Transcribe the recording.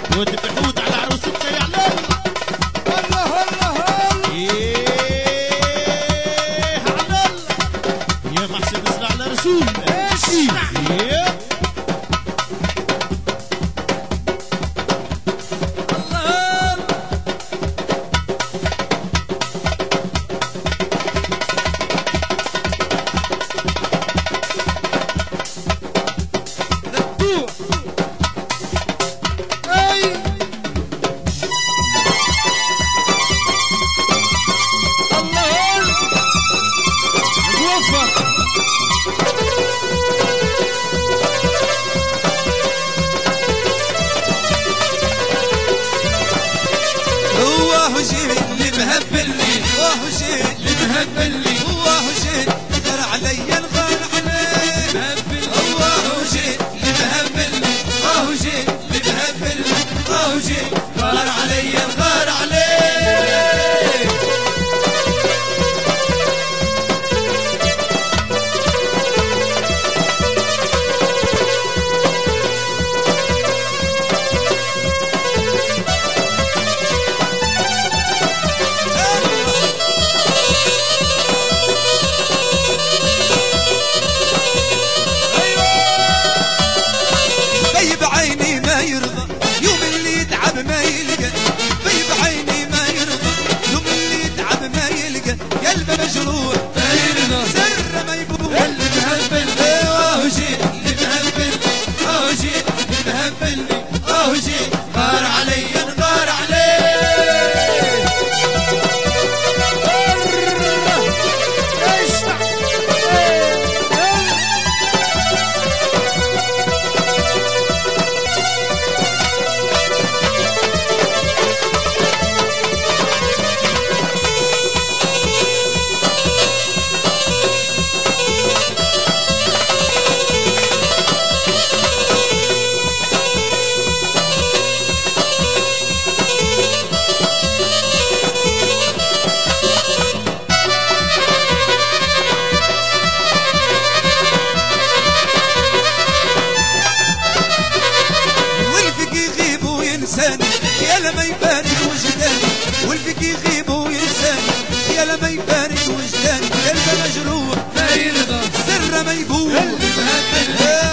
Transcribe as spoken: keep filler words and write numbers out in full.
وتبحوت على عروستنا يا علال. هلا هلا هلا ايه علال يا محسن اسرع على رسول اسمع ايه اللي مهبلني واه شيء اللي مهبلني واه شيء غار علي الغار عليه واه شيء اللي مهبلني واه شيء اللي مهبلني واه شيء غار علي الغار عليه. ما يلقى طيب عيني ما يرضى يوم اللي يتعب ما يلقى قلبه مجروح ما يرضى سر ما يبوح اللي مهبلني واه شيء اللي مهبلني واه شيء اللي مهبلني واه شيء غار علي غار عليه. اسمع يا لما يبارك وجداني والفك يغيب وينساني يا لما يبارك وجداني قلبه مجروح ما يرضى سر ما يبوح